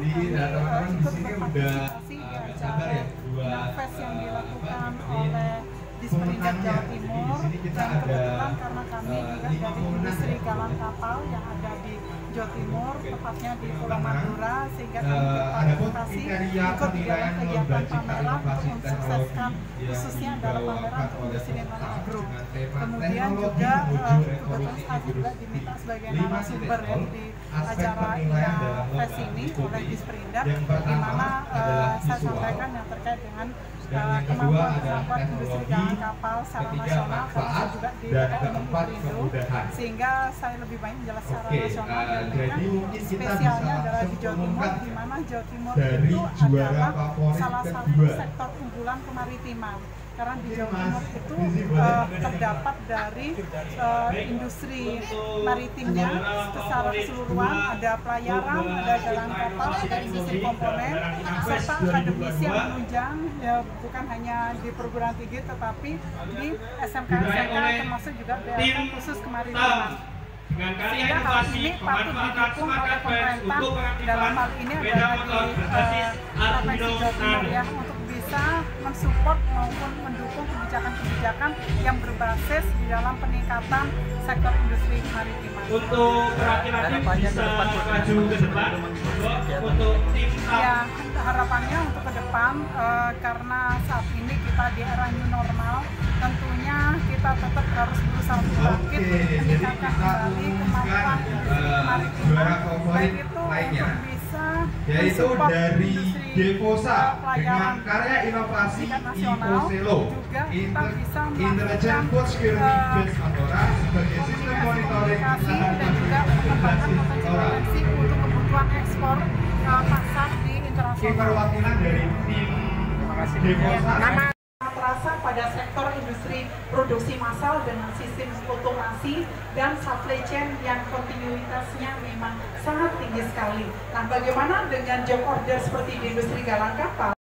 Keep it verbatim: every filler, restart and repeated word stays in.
Jadi uh, ikut berpartisipasi di acara Nafes yang dilakukan oleh Disperindak Jawa Timur, dan kebetulan karena kami juga dari industri galang kapal yang ada di Jawa Timur, tepatnya di Pulau Madura, sehingga kami berpartisipasi ikut di dalam kegiatan pameran untuk mensukseskan khususnya dalam pameran untuk industri non agro. Kemudian juga kebetulan saya juga diminta sebagai narasumber ya, di acara Nafes ini oleh Disperindak, di mana uh, saya sampaikan yang terkait dengan uh, kemampuan-kemampuan industri galang kapal secara nasional, termasuk juga di Indo, sehingga saya lebih banyak menjelaskan secara nasional dan mereka spesialnya adalah di Jawa Timur, di mana Jawa Timur itu adalah salah satu sektor unggulan kemaritiman. Karena di Jawa Timur itu uh, terdapat dari uh, industri maritimnya secara keseluruhan, ada pelayaran, ada galang kapal, ada industri komponen, serta akademisi yang menunjang, ya, bukan hanya di perguruan tinggi tetapi di S M K S M K termasuk juga B L K khusus kemaritiman. Sehingga hal ini patut didukung oleh pemerintah, dalam hal ini adalah di uh, Provinsi Jawa Timur ya, untuk bisa mensupport maupun mendukung kebijakan-kebijakan yang berbasis di dalam peningkatan sektor industri kemaritiman. Untuk harapannya bisa maju ke depan untuk tim ya, harapannya untuk ke depan uh, karena saat ini kita di era new normal, tentunya kita tetap harus berusaha untuk bangkit, meningkatkan kembali kemampuan industri kemaritiman, baik itu untuk bisa yaitu dari Deposa pelayaran dengan karya inovasi Ecoselo, juga kita bisa Intelligent Food Security Base Andorra sebagai sistem monitoring dan juga mengembangkan potensi-potensi untuk kebutuhan ekspor uh, pasar di internasional. Perwakilan dari tim Deposa Terasa pada sektor industri produksi massal dengan sistem otomasi dan supply chain yang kontinuitasnya memang sangat tinggi sekali. Nah, bagaimana dengan job order seperti di industri galang kapal?